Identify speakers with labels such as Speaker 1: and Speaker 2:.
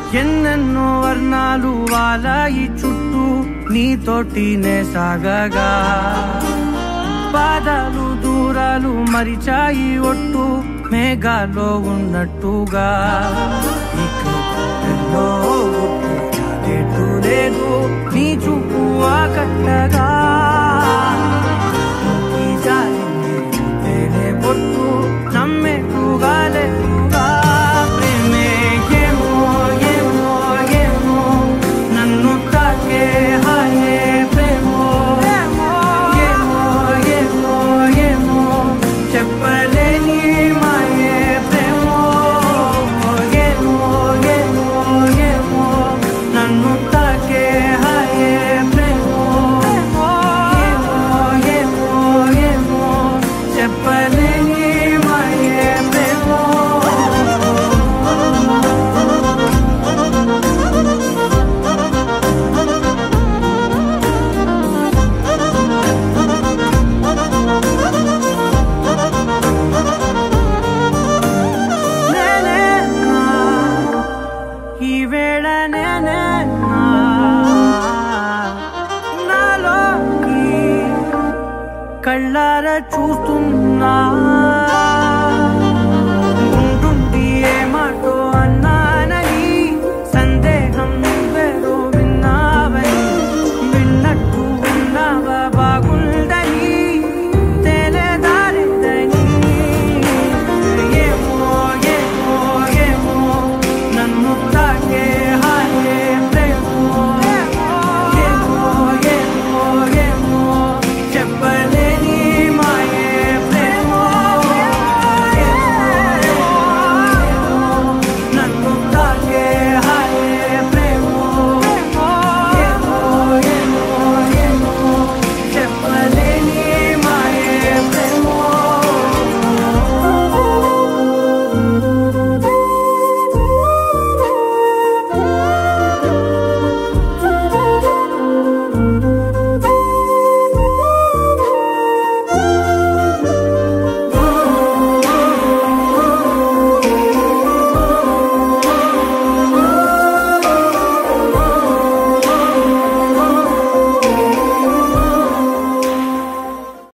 Speaker 1: ఎన్నెన్నో వర్ణాలు వాలాయి చుట్టూ నీతోటినే సాగగా పాదాలు దూరాలు మరిచాయి ఒట్టు మేఘాలో ఉన్నట్టుగా లేదు నీ చూపు ఆకట్టగా పొట్టు నమ్మేట్టుగా లేదుగా ప్రేమే ఏమో ఏమో ఏమో నన్ను తాకే హాయే ప్రేమో ఏమో ఏమో ఏమో చెప్పలేని మాయే ప్రేమో ఏమో ఏమో ఏమో నన్ను తాకే హాయే ప్రేమో ఏమో ఏమో ఏమో చెప్పలేని కళ్ళారా చూస్తున్నా